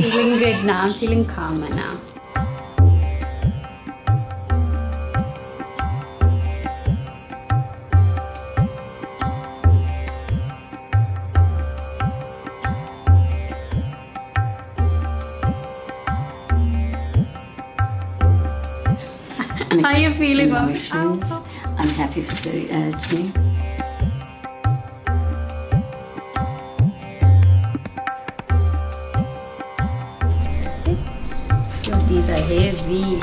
feeling good now. I'm feeling calmer now. How are you feeling? Emotions. I'm happy for today. These are heavy.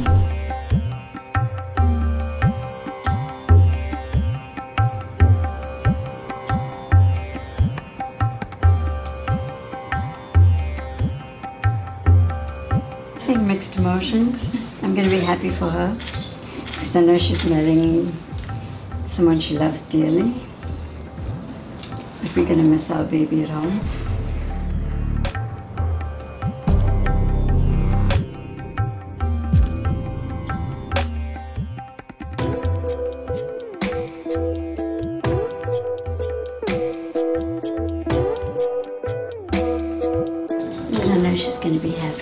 I think mixed emotions. I'm going to be happy for her because I know she's marrying someone she loves dearly. But we're going to miss our baby at home. I know she's going to be happy.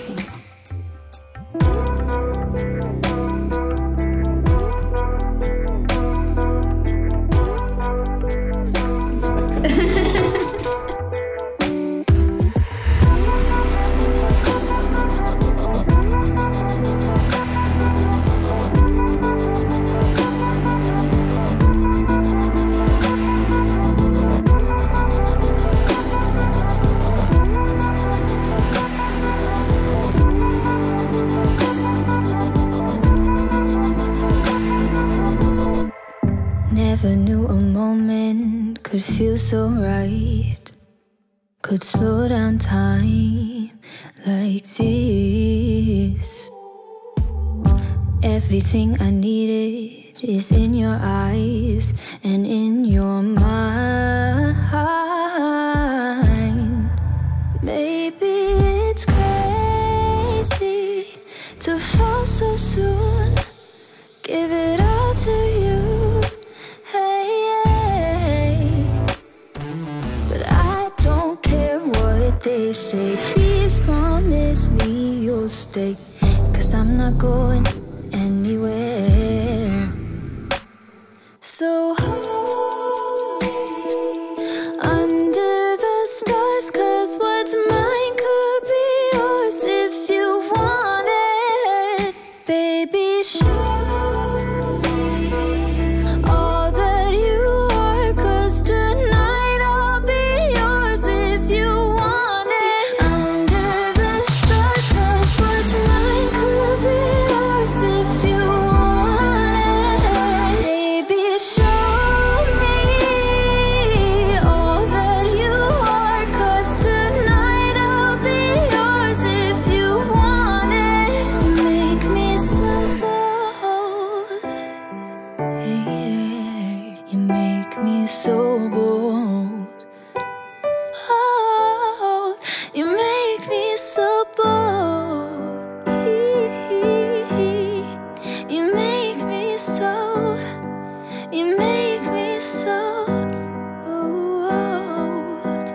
Never knew a moment could feel so right, could slow down time like this. Everything I needed is in your eyes and in your mind. Maybe it's crazy to fall so soon, give it all to you. They say, please promise me you'll stay, 'cause I'm not going anywhere. So hold me under the stars, 'cause what's mine could be yours if you want it. Baby, show me all that you are, 'cause tonight I'll be yours if you want. So bold, oh, you make me so bold. You make me so, you make me so bold.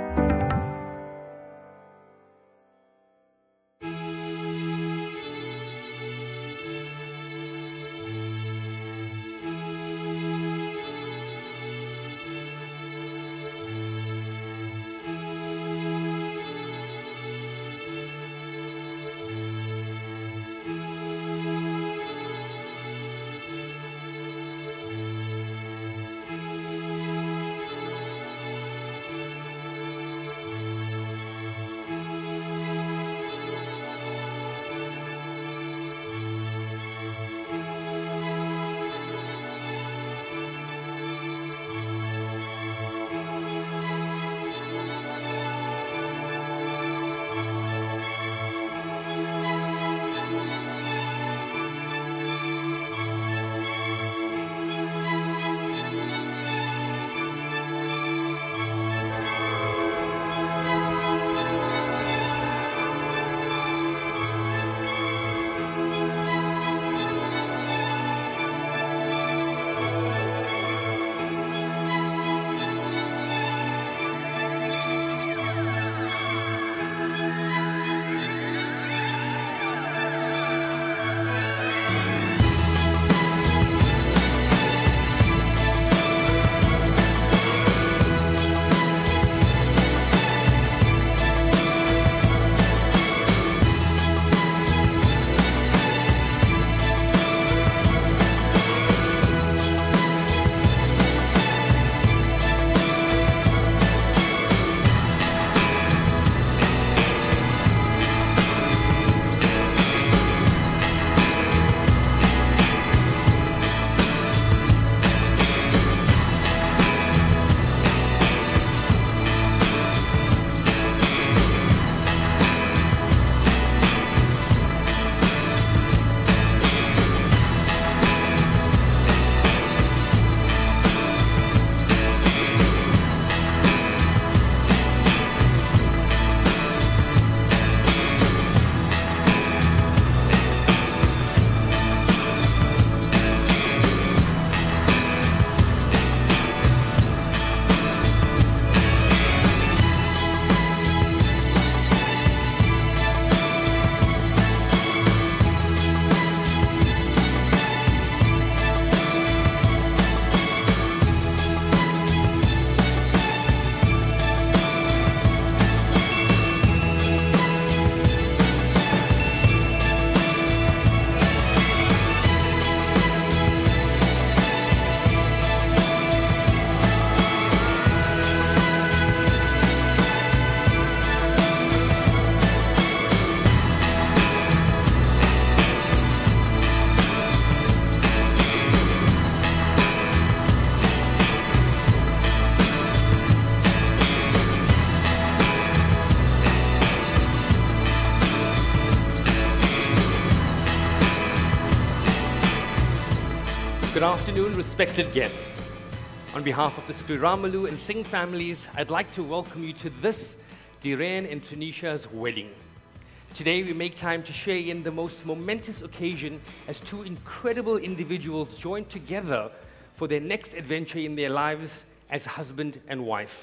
Good afternoon, respected guests. On behalf of the Sriramalu and Singh families, I'd like to welcome you to this Dhiren and Tanisha's wedding. Today we make time to share in the most momentous occasion as two incredible individuals join together for their next adventure in their lives as husband and wife.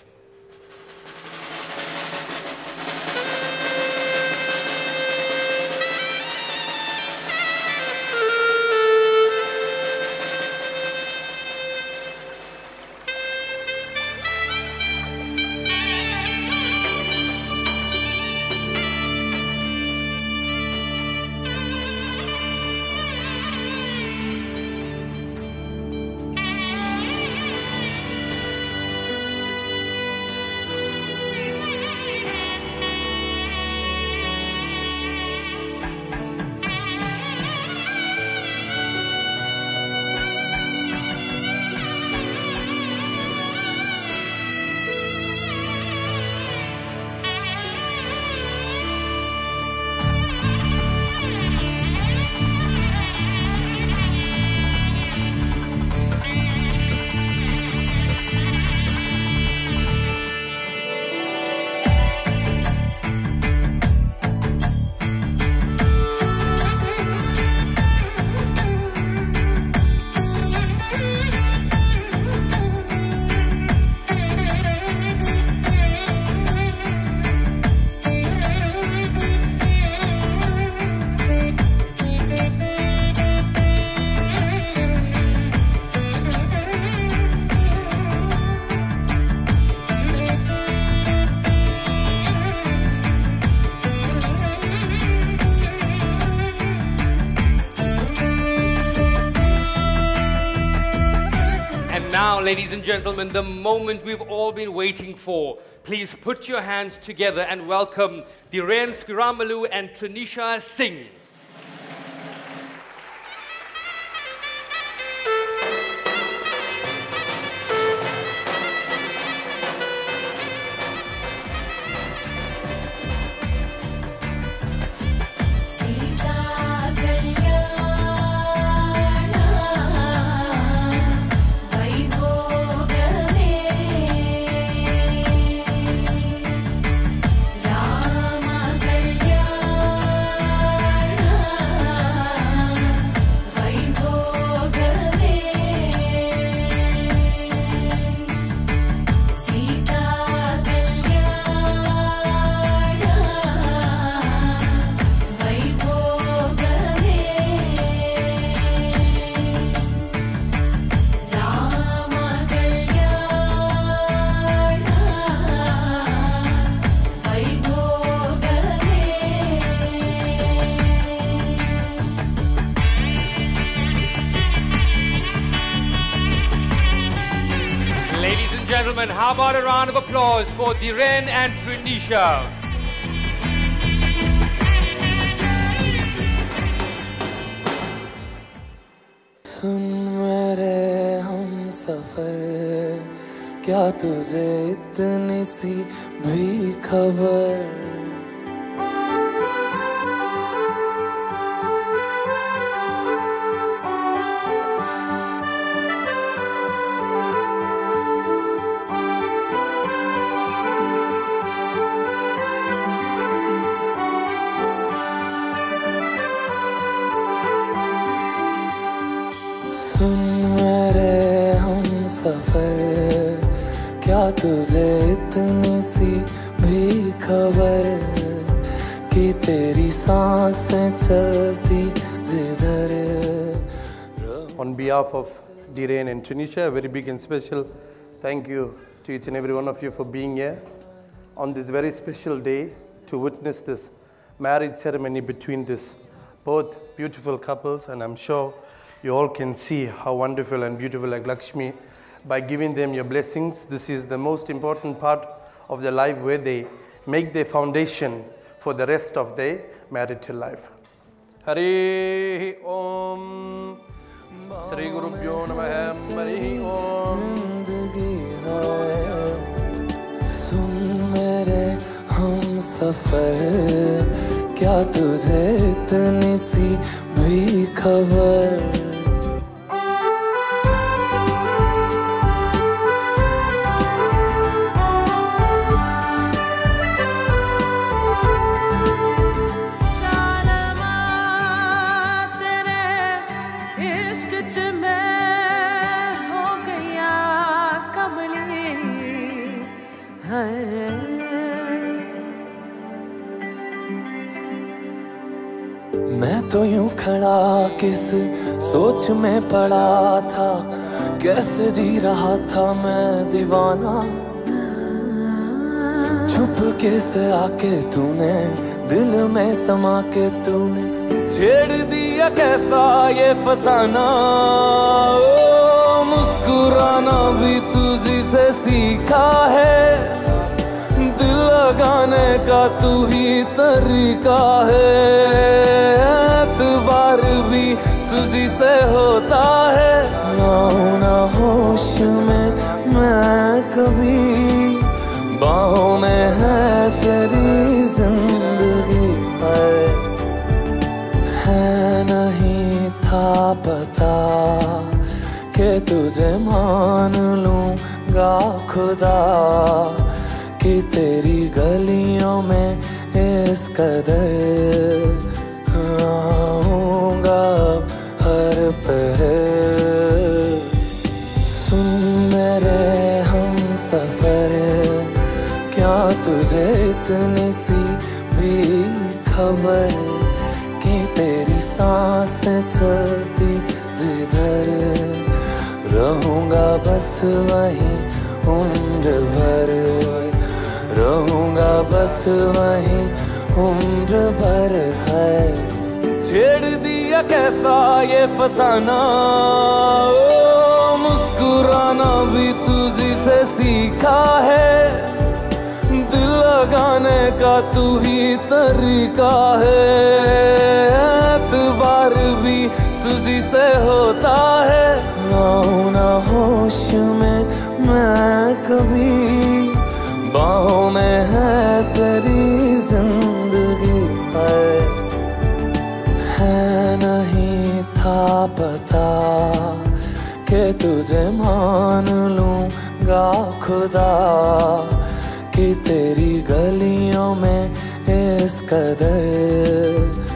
Now, ladies and gentlemen, the moment we've all been waiting for. Please put your hands together and welcome Dhiren Sriramalu and Tanisha Singh. Gentlemen, how about a round of applause for Dhiren and Tanisha? सुन मेरे हम सफर, क्या तुझे इतनी सी भी खबर? सुन मेरे हम सफर, क्या तुझे इतनी सी भी खबर कि तेरी सांसें चलती जिधर. On behalf of Dhiren and Tanisha, a very big and special thank you to each and every one of you for being here on this very special day to witness this marriage ceremony between this both beautiful couples, and I'm sure you all can see how wonderful and beautiful like Lakshmi by giving them your blessings. This is the most important part of their life where they make their foundation for the rest of their marital life. Hari Om Sri Guru Pyo Namah Hari Om. सुन मेरे हम सफर, क्या तुझे इतनी सी भी खबर? मैं तो यूं खड़ा किस सोच में पड़ा था, कैसे जी रहा था मैं दीवाना। छुप के से आके तूने दिल में समा के तूने छेड़ दिया कैसा ये फसाना। ओ मुस्कुराना भी तुझी से सीखा है, दिल लगाने का तू ही तरीका है। एतबार भी तुझी से होता है, आऊं ना होश में मैं कभी, बाहों में है तेरी जिंदगी है नहीं था पता कि तुझे मान लूंगा खुदा, कि तेरी गलियों में इस कदर आऊंगा हर पहर। सुन मेरे हम सफर, क्या तुझे इतनी सी भी खबर कि तेरी सांसें चलती जिधर, रहूंगा बस वहीं उम्र भर, रहूंगा बस वहीं उम्र भर है। छेड़ दिया कैसा ये फसाना, ओ मुस्कुराना भी तुझी से सीखा है, दिल लगाने का तू ही तरीका है। एतबार भी तुझी से होता है, आऊं ना होश में मैं कभी, बाहों में है तेरी जिंदगी है नहीं था पता कि तुझे मान लूंगा खुदा, कि तेरी गलियों में इस कदर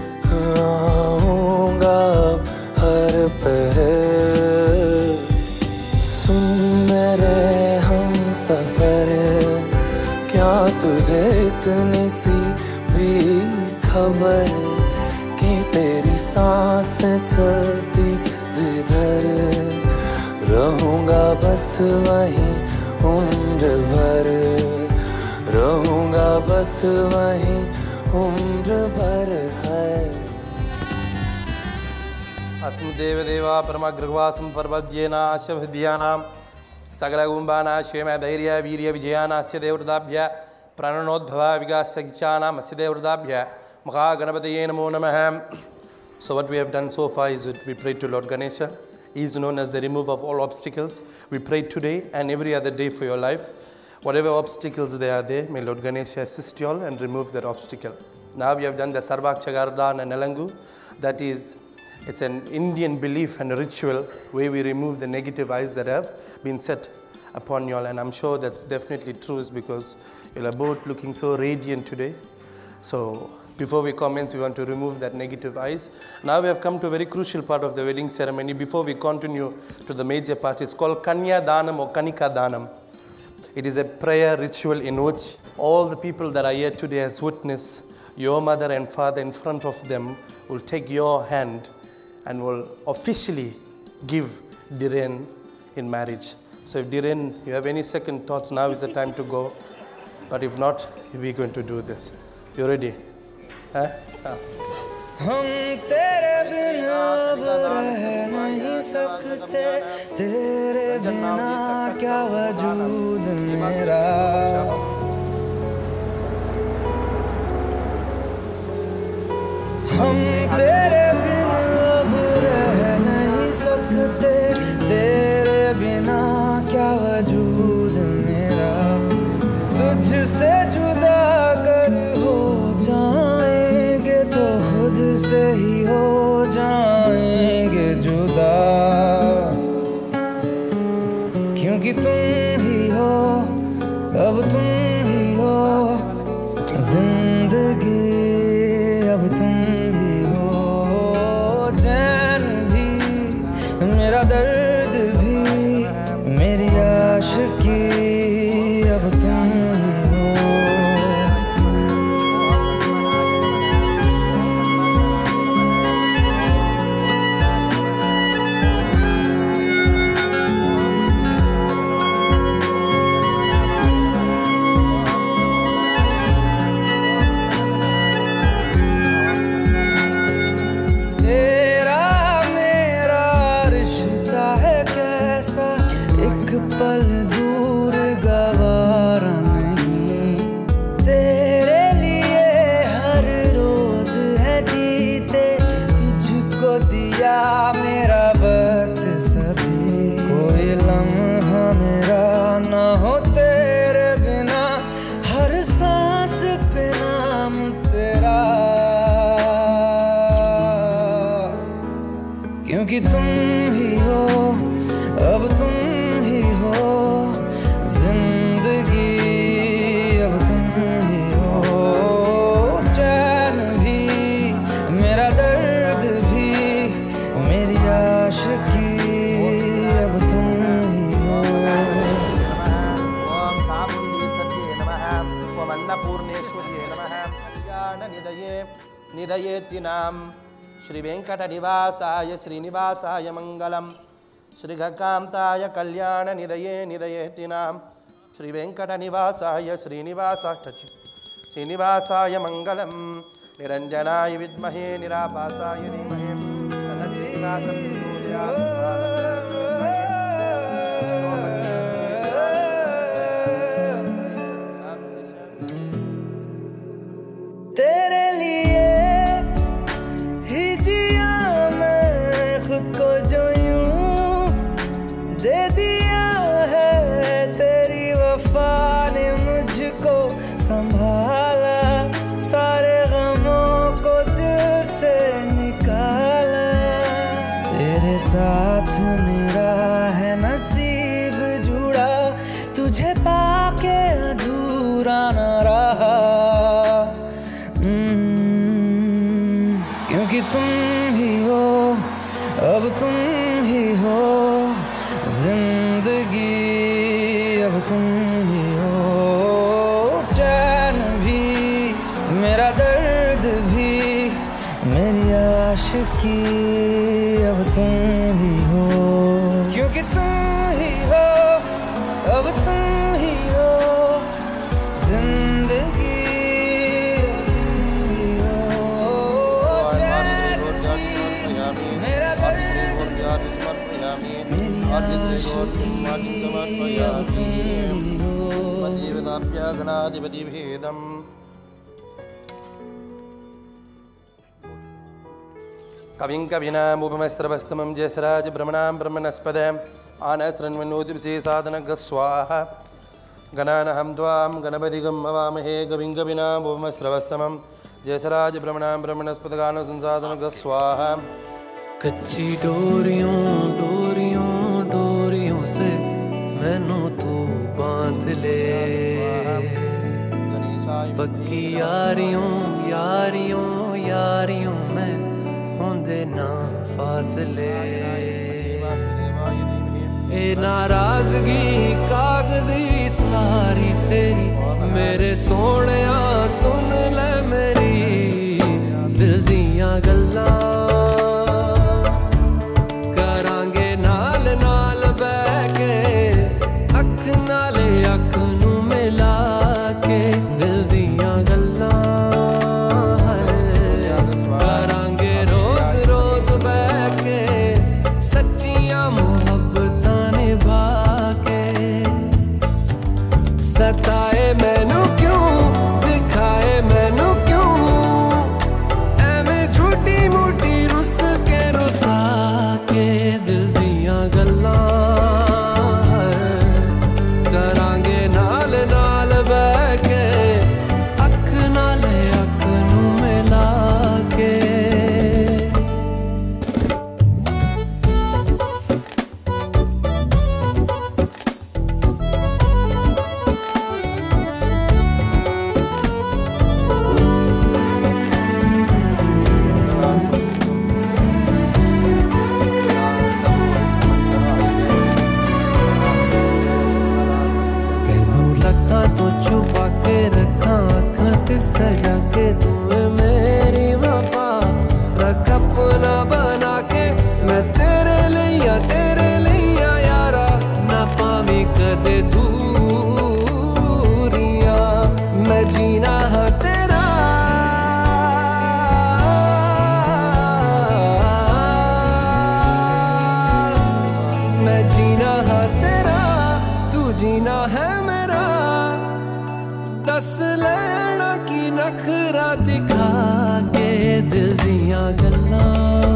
आऊंगा हर पहर। सुन मेरे हम सफर, क्या तुझे इतनी सी भी खबर कि तेरी सांसें चलती जिधर, रहूंगा बस वहीं उम्र भर, रहूंगा बस वहीं उम्र भर है। अस्मदेव देवा परमग्रहवासं पर्वद्येनाशवद्यानां सकलकुम्भानाश्यम धैर्य वीर्य विजयानास्य देवृताभ्य प्रणोद्भव विकासगिचानाम् अस्य देवृताभ्य महागणपतये नमो नमः. So what we have done so far is we prayed to Lord Ganesha. He is known as the remover of all obstacles. We prayed today and every other day for your life. Whatever obstacles they are there, may Lord Ganesha assist you all and remove that obstacle. Now we have done the Sarvakshagardan and Nalangu. That is, it's an Indian belief and a ritual where we remove the negative eyes that have been set upon you all. And I'm sure that's definitely true, is because you are both looking so radiant today. So before we commence, we want to remove that negative eyes. Now we have come to a very crucial part of the wedding ceremony. Before we continue to the major part, it's called Kanya Danam or Kanika Danam. It is a prayer ritual in which all the people that are here today as witness, your mother and father in front of them will take your hand and will officially give Dhiren in marriage. So if Dhiren, you have any second thoughts, now is the time to go. But if not, we're going to do this. You ready? Huh? हम तेरे बिना अब रह नहीं सकते, तेरे बिना क्या वजूद मेरा. हम तेरे बिना अब रह नहीं सकते, तेरे बिना क्या वजूद मेरा. तुझसे जुदा अगर हो जाएंगे तो खुद से ही हो जाएंगे जुदा, क्योंकि तुम ही हो, अब तुम ही हो जिंदगी, अब तुम ही हो चैन भी, मेरा दर्द भी, मेरी आशिकी, अब तुम ही अन्नपूर्णेश्वर्ये नमः कल्याणनिधये निधयेत्तिनां श्रीवेङ्कटनिवासाय श्रीनिवासाय मङ्गलम् श्रीघकान्ताय कल्याणनिधये निधयेत्तिनां श्रीवेङ्कटनिवासाय श्रीनिवासाय मङ्गलम् निरञ्जनाय विद्महे निराभासाय धीमहि तन्नः श्रीनिवासः प्रचोदयात्। तेरे लिए ही जिया मैं खुद को जो यूं दे दिया है, तेरी वफा ने मुझको संभाला, सारे गमों को दिल से निकाला। तेरे साथ मेरा है नसीब जुड़ा, तुझे पाके अधूरा न रहा, क्योंकि तुम ही हो, अब तुम ही हो जिंदगी, अब तुम ही हो चैन भी, मेरा दर्द भी, मेरी आशिकी, अब तुम ही हो, क्योंकि तुम ही हो, अब तुम ही हो जिंदगी, गणाधिपतिभेदम् कविं कविनामुपमस्त्रवस्तमं जयसराज ब्रह्मणां ब्रह्मणस्पद आनशृण्वन्नोतिभिः साधनः स्वाहा गणानहं त्वां गणपतिगं हवामहे कविं कविनामुपमस्त्रवस्तमं जयसराज ब्रह्मणां ब्रह्मणस्पद गानसंसाधनः स्वाहा। कच्ची डोरियों डोरियों डोरियों से मैनू तू बांध ले, पक्की यारियों यारियों यारियों में होंदे ना फासले, ए नाराजगी कागजी सारी तेरी, मेरे सोहणिया सुन ले मेरी दिल दियां गल्लां, सताए मैनू क्यों, दिखाए मैनू क्यों, एवें झूठी मूठी रुस के रुसा के दिल दियां गल्लां करांगे नाल नाल बह के, अख नाल अख नू मिला के। सजा के तुम्हें मेरी वफा रख अपना बना के, मैं तेरे लिया यारा ना पावी कदे दूरियां, मैं जीना है तेरा, मैं जीना है तेरा, तू जीना है मेरा, दस लेना की नखरा दिखा के दिल दियां गल्लां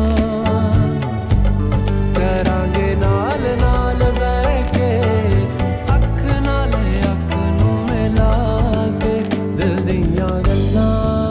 करांगे नाल नाल बह के, अख नाल अख नू मिला के दिल दियां गल्लां।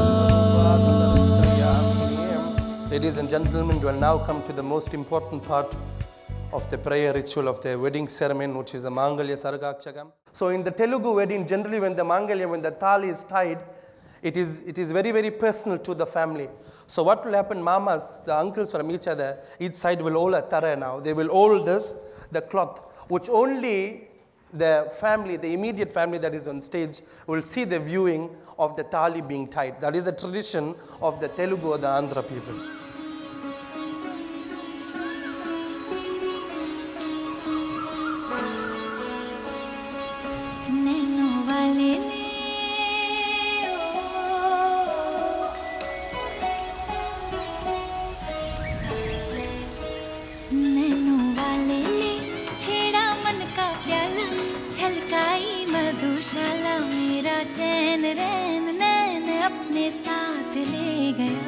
Ladies and gentlemen, we will now come to the most important part of the prayer ritual of the wedding ceremony, which is the Mangalya Sargakshakam. So in the Telugu wedding, generally when the Mangalya, when the thali is tied, it is very, very personal to the family. So what will happen, mamas, the uncles from each other, each side will hold a tara now. They will hold this, the cloth, which only the family, the immediate family that is on stage will see the viewing of the thali being tied. That is the tradition of the Telugu or the Andhra people. मधुशाला मेरा चैन रैन नैन अपने साथ ले गया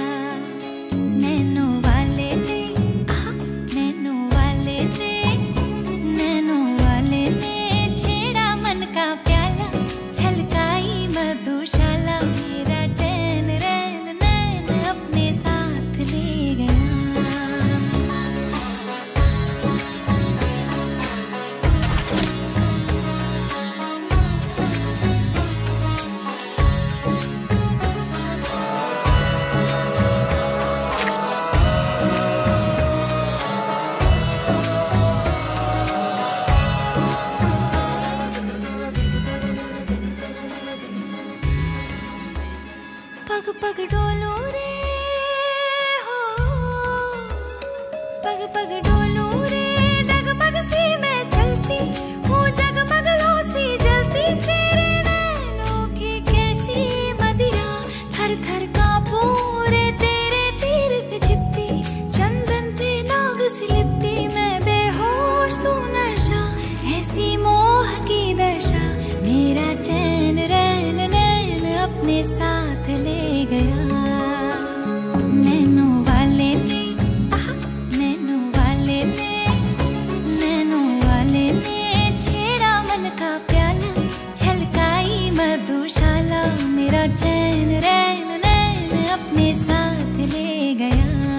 नैनों वाले ने नैनों वाले ने नैनों वाले ने छेड़ा मन का प्याला छलकाई मधुशाला मेरा चैन रैन नैन अपने साथ ले गया पग पग डोलो रे हो पग पग डोलो रे डगमग सी मैं चलती हूँ जगमग लो सी जलती तेरे नैनों की कैसी मदिरा थर थर कांपू रे तेरे तीर से छिपती चंदन पे नाग सी लिपटी मैं बेहोश तू नशा ऐसी मोह की दशा मेरा चैन रैन नैन अपने साथ ले गया नैनों वाले ने नैनों वाले ने नैनों वाले ने छेड़ा मन का प्याला छलकाई मधुशाला मेरा चैन रैन नैन अपने साथ ले गया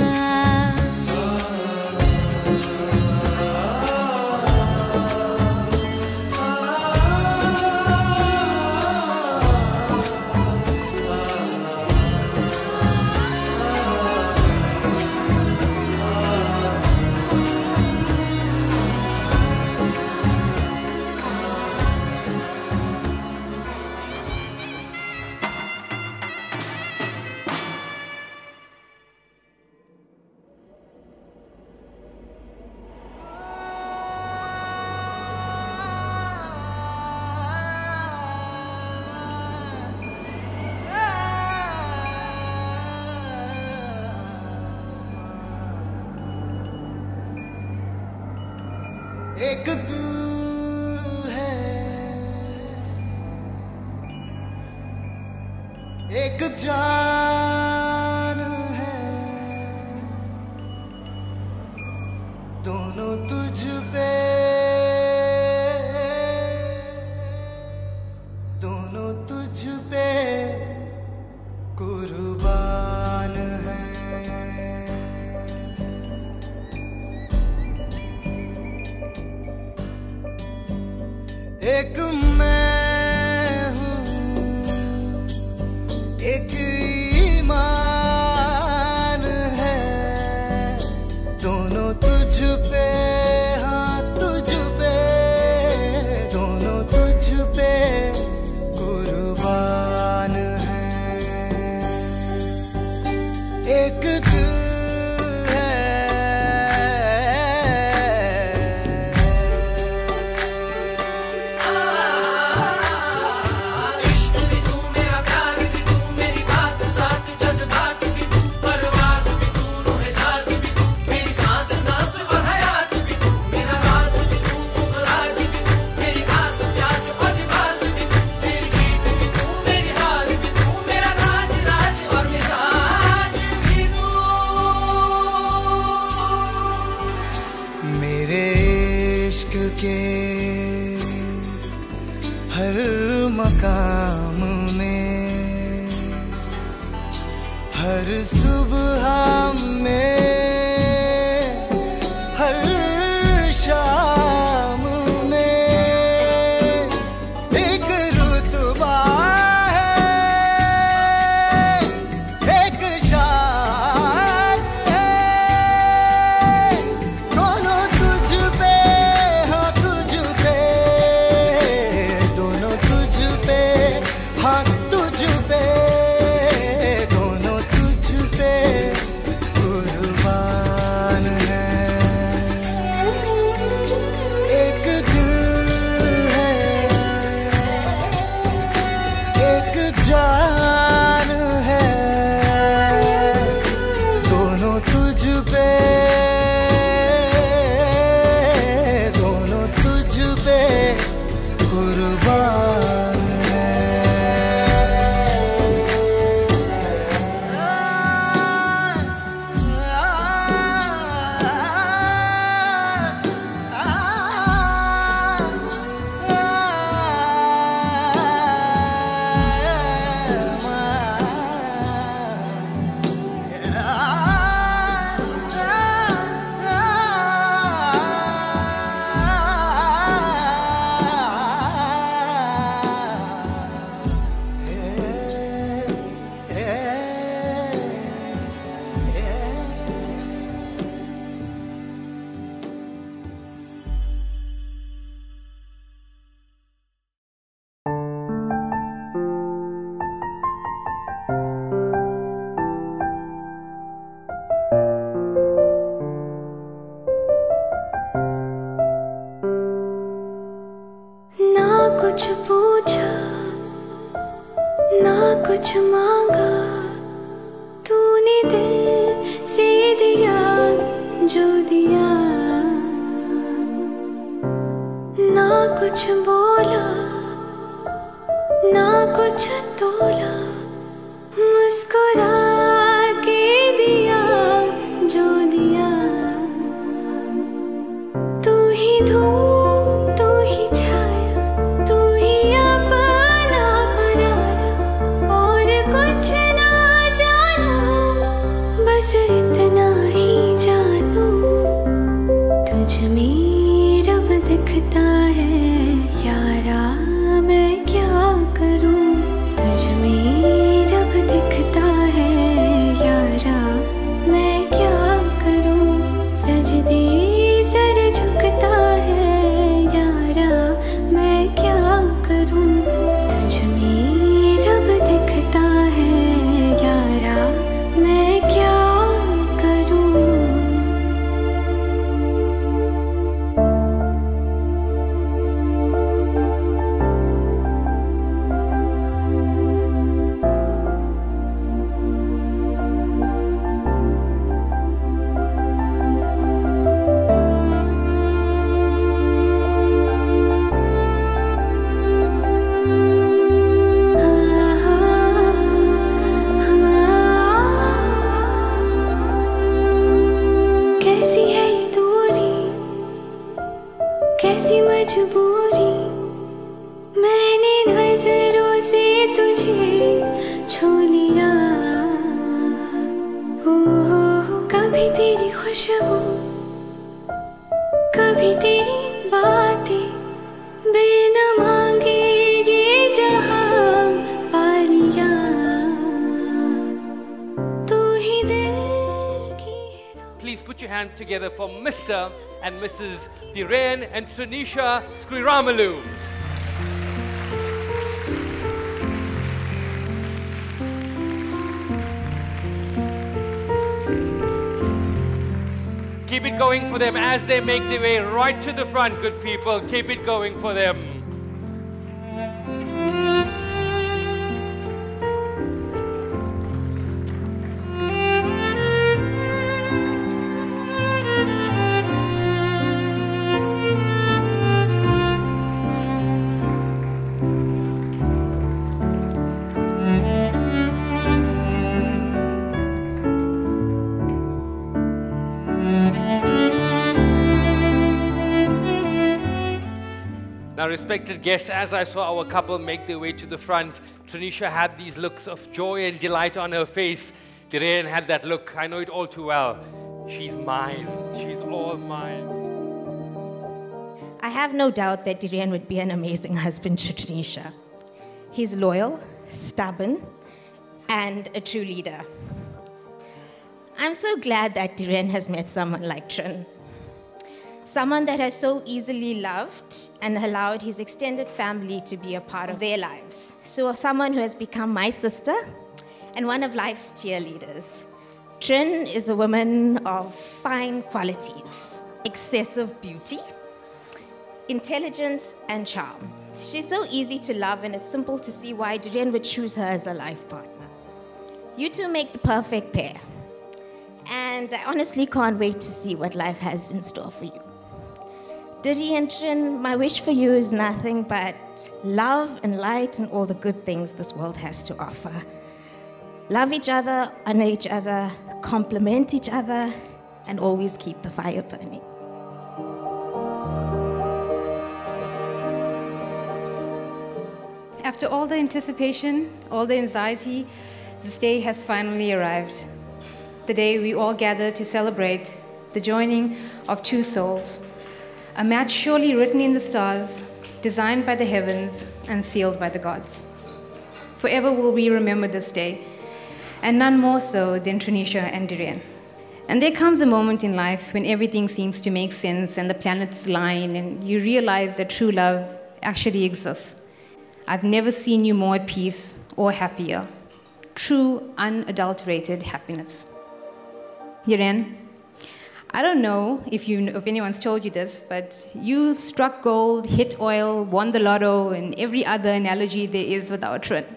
एक तू है एक जान है दोनों तुझ पे दोनों तुझ पे कुर्बान है एक मैं हूँ एक ईमान है दोनों तुझ पे हाँ तुझ पे दोनों तुझ पे कुर्बान है एक दिल के हर मकाम में हर सुबह में हर शाम में एक रुतबा है एक शान है दोनों तुझ पे हाँ तुझ पे जान है दोनों तुझ पे कुर्बान कुछ पूछा ना कुछ मांगा तूने दिल से दिया जो दिया ना कुछ बोला ना कुछ तोला मुस्कुरा के दिया जो दिया तू ही धूप तू ही छाया तू ही अपना पराया और कुछ ना जानू बस इतना ही जानू तुझ में रब दिखता है यारा मैं क्या करूं तुझ में रब दिखता है यारा मैं क्या करूं सजदे सर झुकता है यारा मैं क्या करूं तुझ में रब दिखता है यारा मैं क्या करूं कैसी है ये दूरी कैसी मजबूरी मैंने नजरों से तुझे छू लिया हो कभी तेरी खुशबू कभी तेरी बातें बिना मांगे ये जहां पा लिया तू ही दिल की Please put your hands together for Mr. and Mrs. Dhiren and Tanisha Sriramalu. Keep it going for them as they make their way right to the front, good people. Keep it going for them. Now, respected guests, as I saw our couple make their way to the front, Tanisha had these looks of joy and delight on her face. Dhiren had that look. I know it all too well. She's mine. She's all mine. I have no doubt that Dhiren would be an amazing husband to Tanisha. He's loyal, stubborn, and a true leader. I'm so glad that Dhiren has met someone like Trin. Someone that has so easily loved and allowed his extended family to be a part of their lives. So someone who has become my sister and one of life's cheerleaders. Trin is a woman of fine qualities, excessive beauty, intelligence and charm. She's so easy to love, and it's simple to see why Durian would choose her as a life partner. You two make the perfect pair. And I honestly can't wait to see what life has in store for you. Durian, my wish for you is nothing but love and light and all the good things this world has to offer. Love each other, honor each other, compliment each other, and always keep the fire burning. After all the anticipation, all the anxiety, this day has finally arrived. The day we all gather to celebrate the joining of two souls. A match surely written in the stars, designed by the heavens, and sealed by the gods. Forever will we remember this day, and none more so than Trinisha and Durian. And there comes a moment in life when everything seems to make sense and the planets line and you realize that true love actually exists. I've never seen you more at peace or happier. True, unadulterated happiness. Durian, I don't know if anyone's told you this, but you struck gold, hit oil, won the lotto, and every other analogy there is with our Trin.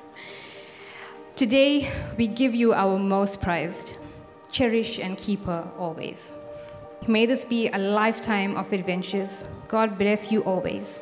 Today, we give you our most prized. Cherish and keep her always. May this be a lifetime of adventures. God bless you always.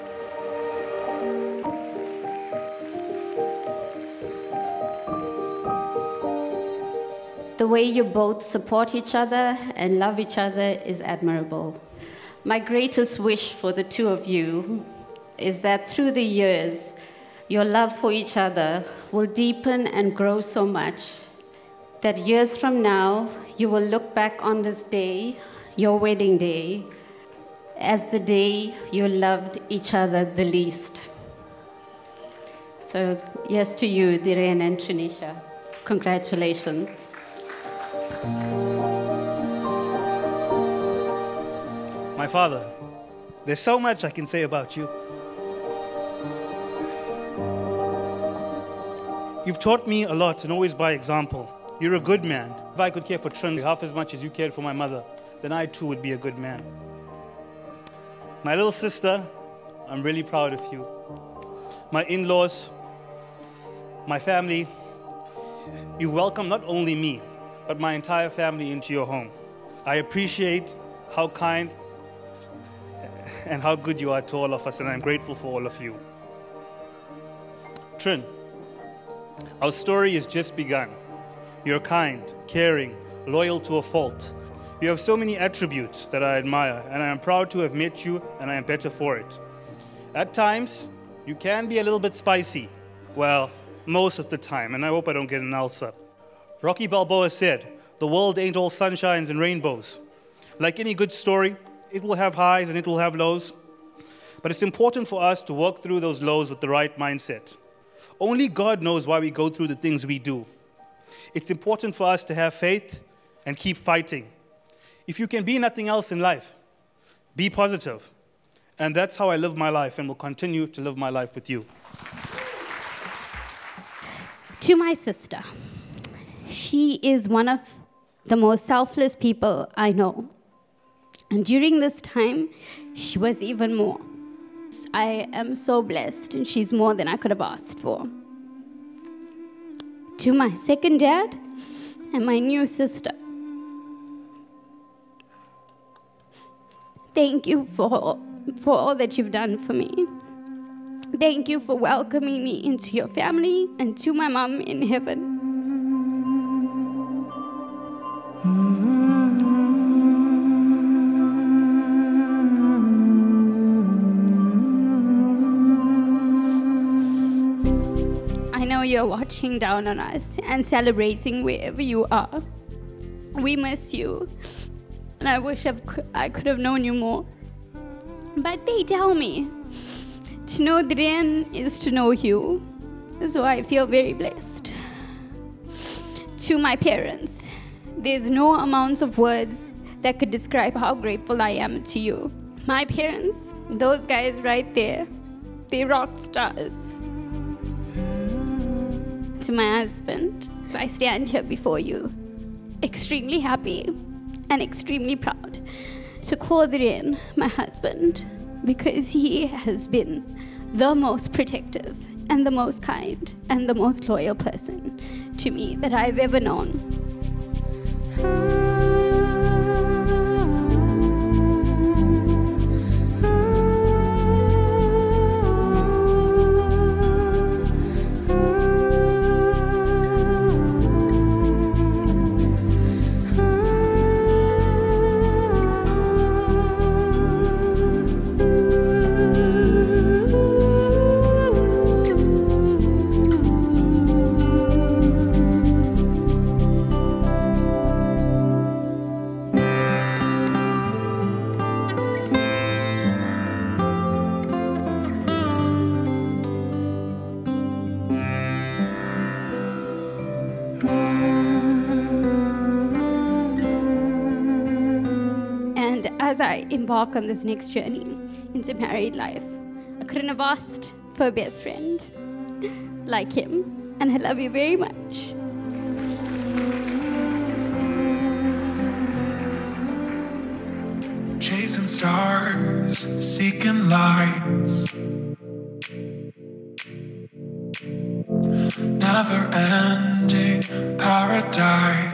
The way you both support each other and love each other is admirable. My greatest wish for the two of you is that through the years, your love for each other will deepen and grow so much that years from now, you will look back on this day, your wedding day, as the day you loved each other the least. So, yes to you, Durian and Trinisha. Congratulations. My father, there's so much I can say about you. You've taught me a lot, and always by example. You're a good man. If I could care for Trin half as much as you cared for my mother, then I too would be a good man. My little sister, I'm really proud of you. My in-laws, my family, you've welcomed not only me, but my entire family into your home. I appreciate how kind and how good you are to all of us, and I'm grateful for all of you. Trin, our story has just begun. You're kind, caring, loyal to a fault. You have so many attributes that I admire, and I am proud to have met you, and I am better for it. At times, you can be a little bit spicy. Well, most of the time, and I hope I don't get an ulcer. Rocky Balboa said, "The world ain't all sunshines and rainbows." Like any good story, it will have highs and it will have lows. But it's important for us to work through those lows with the right mindset. Only God knows why we go through the things we do. It's important for us to have faith and keep fighting. If you can be nothing else in life, be positive. And that's how I live my life and will continue to live my life with you. To my sister, she is one of the most selfless people I know. And during this time, she was even more. I am so blessed, and she's more than I could have asked for. To my second dad and my new sister, thank you for all that you've done for me. Thank you for welcoming me into your family, and to my mom in heaven. I know you're watching down on us and celebrating wherever you are. We miss you, and I wish I could have known you more. But they tell me to know Durian is to know you, so I feel very blessed. To my parents, there's no amounts of words that could describe how grateful I am to you. My parents, those guys right there, they're rock stars. To my husband, I stand here before you, extremely happy and extremely proud to call Durian my husband, because he has been the most protective and the most kind and the most loyal person to me that I've ever known. And as I embark on this next journey into married life, I couldn't have asked for a best friend like him, and I love you very much. Chasing stars, seeking lights, never-ending paradise.